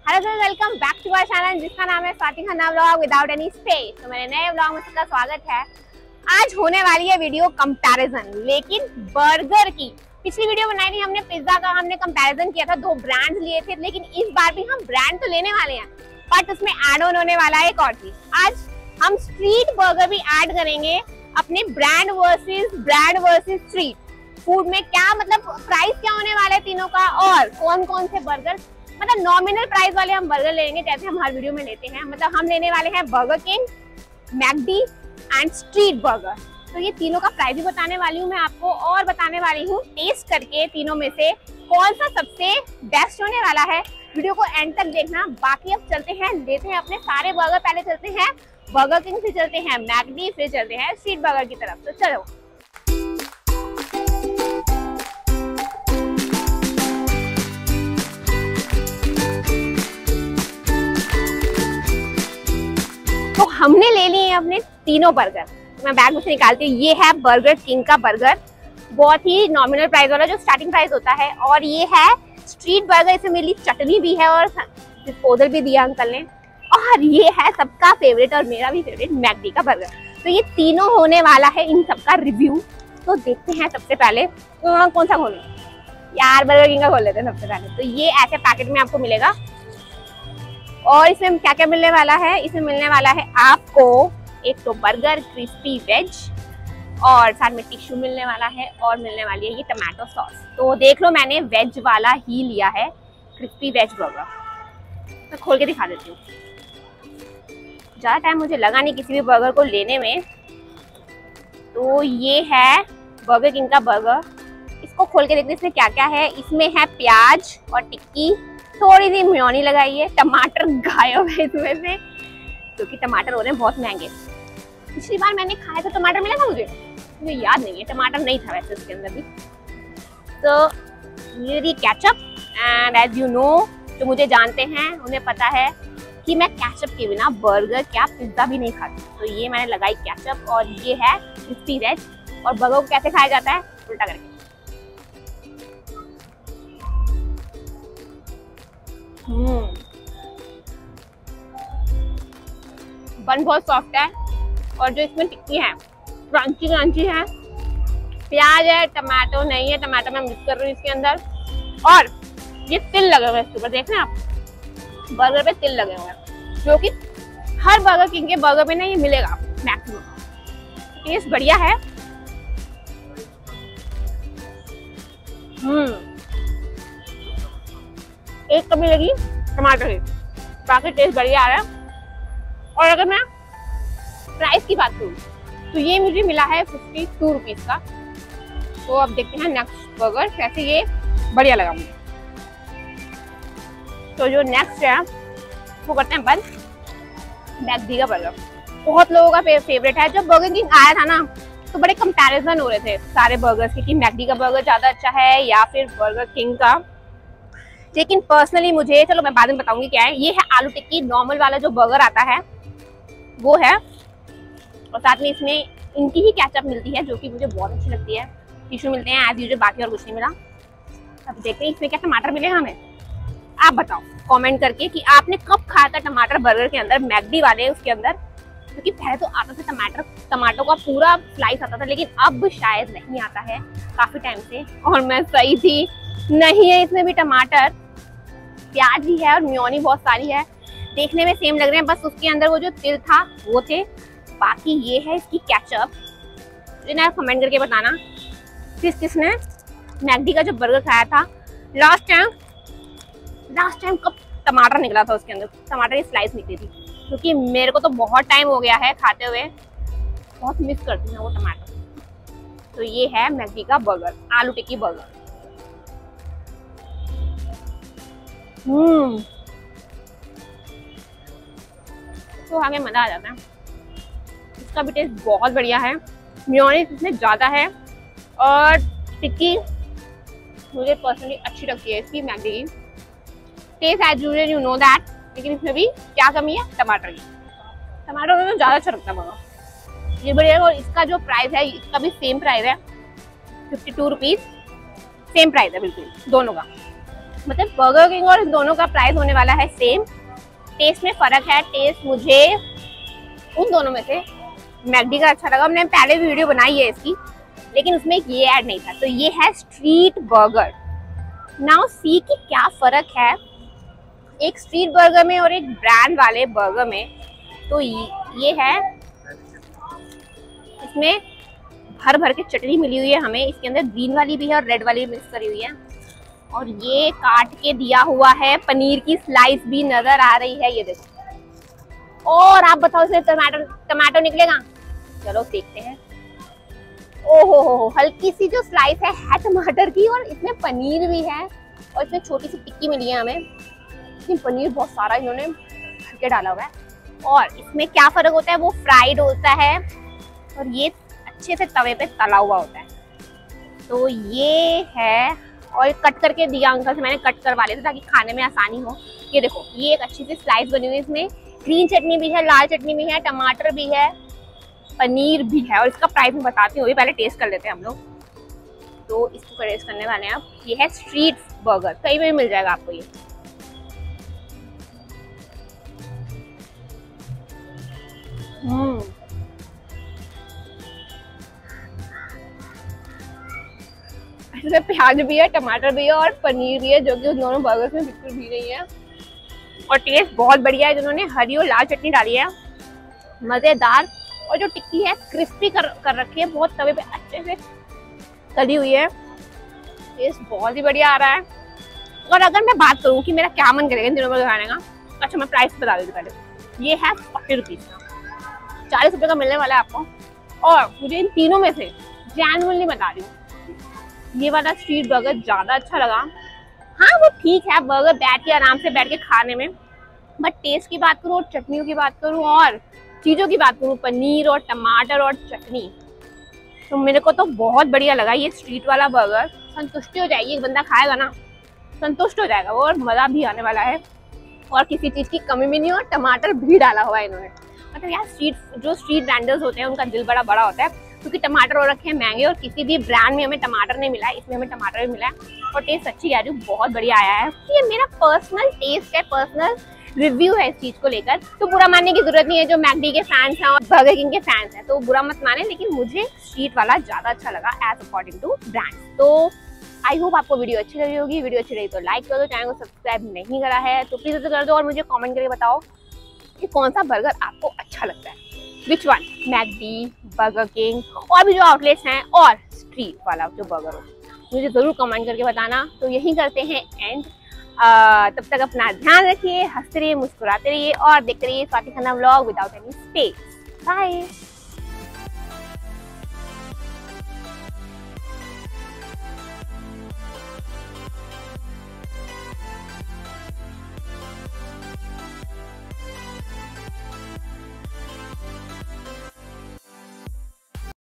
Hello sir, welcome back to our channel जिसका नाम है Swati Khanna vlog without any space. तो मेरे नए व्लॉग में सबका स्वागत है। आज होने वाली है वीडियो कंपैरिजन, लेकिन बर्गर की। पिछली वीडियो बनाई थी हमने पिज्जा का, हमने कंपैरिजन किया था, 2 ब्रांड्स लिए थे, लेकिन इस बार भी हम ब्रांड तो लेने वाले हैं, बट उसमें ऐड ऑन होने वाला है एक और चीज। आज हम स्ट्रीट बर्गर भी ऐड करेंगे अपने ब्रांड वर्सेस स्ट्रीट फूड में। क्या मतलब प्राइस क्या होने वाला है तीनों का, और कौन कौन से बर्गर, मतलब नॉमिनल प्राइस वाले हम बर्गर लेंगे जैसे हम हर वीडियो में लेते हैं। मतलब हम लेने वाले हैं Burger King, McD and street burger. तो ये तीनों का प्राइस भी बताने वाली हूँ मैं आपको, और बताने वाली हूँ टेस्ट करके तीनों में से कौन सा सबसे बेस्ट होने वाला है। वीडियो को एंड तक देखना। बाकी अब चलते हैं, लेते हैं अपने सारे बर्गर। पहले चलते हैं बर्गर किंग, फिर चलते हैं मैकडी, फिर चलते हैं स्ट्रीट बर्गर की तरफ। तो चलो। तो हमने ले लिए हैं अपने तीनों बर्गर। मैं बैग में से निकालती हूँ। ये है बर्गर किंग का बर्गर, बहुत ही नॉमिनल प्राइस वाला जो स्टार्टिंग प्राइस होता है। और ये है स्ट्रीट बर्गर, इसमें मेरी चटनी भी है और डिस्पोजल भी दिया अंकल ने। और ये है सबका फेवरेट और मेरा भी फेवरेट मैकडी का बर्गर। तो ये तीनों होने वाला है इन सबका रिव्यू। तो देखते हैं सबसे पहले तो कौन सा खोलें यार, बर्गर किंग का खोल लेते हैं सबसे पहले। तो ये ऐसे पैकेट में आपको मिलेगा। और इसमें क्या क्या मिलने वाला है, इसमें मिलने वाला है आपको एक तो बर्गर क्रिस्पी वेज, और साथ में टिश्यू मिलने वाला है, और मिलने वाली है ये टमाटो सॉस। तो देख लो, मैंने वेज वाला ही लिया है, क्रिस्पी वेज बर्गर। मैं खोल के दिखा देती हूँ। ज़्यादा टाइम मुझे लगा नहीं किसी भी बर्गर को लेने में। तो ये है बर्गर किंग का बर्गर। इसको खोल के देखते हैं इसमें क्या क्या है। इसमें है प्याज और टिक्की, थोड़ी सी मेयोनी लगाई है, टमाटर गायब है इसमें से, क्योंकि टमाटर हो रहे हैं बहुत महंगे। पिछली बार मैंने खाया था टमाटर मिला था, मुझे याद नहीं है, टमाटर नहीं था वैसे उसके अंदर भी। तो ये ketchup, and as you know, जो मुझे जानते हैं उन्हें पता है कि मैं केचप के बिना बर्गर क्या पिज्जा भी नहीं खाती। तो ये मैंने लगाई केचप, और ये है क्रिस्पी वेज। और बर्गर को कैसे खाया जाता है, उल्टा करके। बन बहुत सॉफ्ट है, और जो इसमें टिक्की है क्रंची क्रंची है। प्याज है, टमाटो नहीं है, टमाटो मैं मिक्स कर रही हूँ इसके अंदर। और ये तिल लगे हुए हैं इसके ऊपर, देख रहे हैं आप, बर्गर पे तिल लगे हुए हैं, जो कि हर बर्गर किंग के बर्गर पे ना ये मिलेगा मैक्सिमम। टेस्ट बढ़िया है। एक कमी लगी टमाटर की, बाकी टेस्ट बढ़िया आ रहा है। और अगर मैं प्राइस की बात करूँ तो ये मुझे मिला है 52 रुपीज का। तो अब देखते हैं नेक्स्ट बर्गर कैसे ये बढ़िया लगा मुझे। तो जो नेक्स्ट है वो करते हैं बंद, मैकडी का बर्गर। बहुत लोगों का फेवरेट है। जब बर्गर किंग आया था ना, तो बड़े कंपैरिजन हो रहे थे सारे बर्गर्स के कि मैकडी का बर्गर ज्यादा अच्छा है या फिर बर्गर किंग का। लेकिन पर्सनली मुझे, चलो मैं बाद में बताऊंगी क्या है। ये है आलू टिक्की, नॉर्मल वाला जो बर्गर आता है वो है, और साथ में इसमें इनकी ही केचप मिलती है जो कि मुझे बहुत अच्छी लगती है। टिश्यू मिलते हैं एज यूजुअल, बाकी और कुछ नहीं मिला। अब देखते हैं इसमें क्या टमाटर मिलेगा हमें। आप बताओ कमेंट करके कि आपने कब खाया था टमाटर बर्गर के अंदर, मैकडी वाले उसके अंदर। क्योंकि पहले तो आता था टमाटो का पूरा स्लाइस आता था, लेकिन अब शायद नहीं आता है काफी टाइम से। और मैं सही थी, नहीं है इसमें भी टमाटर, प्याज भी है और मेयोनी बहुत सारी है। देखने में सेम लग रहे हैं, बस उसके अंदर वो जो तिल था वो थे। बाकी ये है इसकी केचप। ना कमेंट करके बताना किसने मैकडी का जो बर्गर खाया था लास्ट टाइम कब टमाटर निकला था उसके अंदर, टमाटर की स्लाइस निकली थी। क्योंकि मेरे को तो बहुत टाइम हो गया है खाते हुए, बहुत मिस करती हूँ वो टमाटर। तो ये है मैकडी का बर्गर, आलू टिक्की बर्गर। तो आगे मजा आ जाता है। इसका भी टेस्ट बहुत बढ़िया है। मेयोनीज इसमें ज्यादा है, और टिक्की मुझे पर्सनली अच्छी लगती है इसकी मैकडी की। Taste as usual, you know that. लेकिन इसमें भी क्या कमी है, टमाटर की। टमाटर में ज्यादा अच्छा लगता है बर्गर, ये बढ़िया। और इसका जो प्राइस है, इसका भी सेम प्राइस है, 52 रुपीज। सेम प्राइस है बिल्कुल दोनों का। मतलब बर्गर किंग और इन दोनों का प्राइस होने वाला है सेम। टेस्ट में फर्क है। टेस्ट मुझे उन दोनों में से मैकडी का अच्छा लगा। हमने पहले भी वीडियो बनाई है इसकी, लेकिन उसमें ये ऐड नहीं था। तो ये है स्ट्रीट बर्गर। नाउ सी कि क्या फर्क है एक स्ट्रीट बर्गर में और एक ब्रांड वाले बर्गर में। तो ये है, इसमें भर भर के चटनी मिली हुई है हमें। इसके अंदर ग्रीन वाली भी है और रेड वाली भी मिक्स करी हुई है। और ये काट के दिया हुआ है, पनीर की स्लाइस भी नजर आ रही है, ये देखो। और आप बताओ इसमें टमाटो निकलेगा? चलो देखते हैं। ओहो हो, हल्की सी जो स्लाइस है टमाटर की, और इसमें पनीर भी है और इसमें छोटी सी टिक्की मिली है हमें। इसमें पनीर बहुत सारा इन्होंने भर के डाला हुआ है। और इसमें क्या फर्क होता है, वो फ्राइड होता है और ये अच्छे से तवे पे तला हुआ होता है। तो ये है, और कट करके दिया अंकल से, मैंने कट करवा लिया था ताकि खाने में आसानी हो। ये देखो, ये एक अच्छी सी स्लाइस बनी हुई है। इसमें ग्रीन चटनी भी है, लाल चटनी भी है, टमाटर भी है, पनीर भी है। और इसका प्राइस मैं बताती हूँ, पहले टेस्ट कर लेते हैं हम लोग। तो इसको टेस्ट करने वाले हैं आप। ये है स्ट्रीट बर्गर, कहीं भी मिल जाएगा आपको ये। इसमें प्याज भी है, टमाटर भी है और पनीर भी है, जो कि उन दोनों बर्गर्स में बिल्कुल भी नहीं है। और टेस्ट बहुत बढ़िया है। जिन्होंने हरी और लाल चटनी डाली है, मजेदार। और जो टिक्की है क्रिस्पी कर रखी है, बहुत तवे पे अच्छे से तली हुई है। टेस्ट बहुत ही बढ़िया आ रहा है। और अगर मैं बात करूँ कि मेरा क्या मन करेगा इन दिनों बर्गर खाने का, अच्छा मैं प्राइस बता देती पहले। ये है 40 रुपीज का, 40 रुपये का मिलने वाला है आपको। और मुझे इन तीनों में से जेन्युइनली बता रही हूँ, ये वाला स्ट्रीट बर्गर ज्यादा अच्छा लगा। हाँ वो ठीक है, बर्गर बैठ के आराम से बैठ के खाने में, बट टेस्ट की बात करूँ और चटनियों की बात करूँ और चीज़ों की बात करूँ, पनीर और टमाटर और चटनी, तो मेरे को तो बहुत बढ़िया लगा ये स्ट्रीट वाला बर्गर। संतुष्टि हो जाएगी, एक बंदा खाएगा ना संतुष्ट हो जाएगा वो, और मज़ा भी आने वाला है। और किसी चीज़ की कमी भी नहीं, और टमाटर भी डाला हुआ है इन्होंने। मतलब यार जो स्ट्रीट वेंडर्स होते हैं उनका दिल बड़ा बड़ा होता है, क्योंकि टमाटर हो रखे हैं महंगे और किसी भी ब्रांड में हमें टमाटर नहीं मिला है, इसमें हमें टमाटर भी मिला है। और टेस्ट सच्ची कह रही हूँ बहुत बढ़िया आया है। ये मेरा पर्सनल टेस्ट है, पर्सनल रिव्यू है इस चीज को लेकर। तो बुरा मानने की जरूरत नहीं है, जो मैकडी के फैंस हैं और बर्गर किंग के फैंस हैं तो बुरा मत माने, लेकिन मुझे स्ट्रीट वाला ज्यादा अच्छा लगा एज अकॉर्डिंग टू ब्रांड। तो आई होप आपको वीडियो अच्छी लगी होगी। वीडियो अच्छी लगी तो लाइक कर दो, चैनल को सब्सक्राइब नहीं करा है तो प्लीज कर दो, और मुझे कॉमेंट करके बताओ कि कौन सा बर्गर आपको अच्छा लगता है, which one, McD, Burger King और भी जो आउटलेट्स हैं, और स्ट्रीट वाला जो बर्गर हो, मुझे ज़रूर कमेंट करके बताना। तो यही करते हैं एंड। तब तक अपना ध्यान रखिए, हंसते रहिए, मुस्कुराते रहिए और देखते रहिए Swati Khanna vlog without any space. Bye.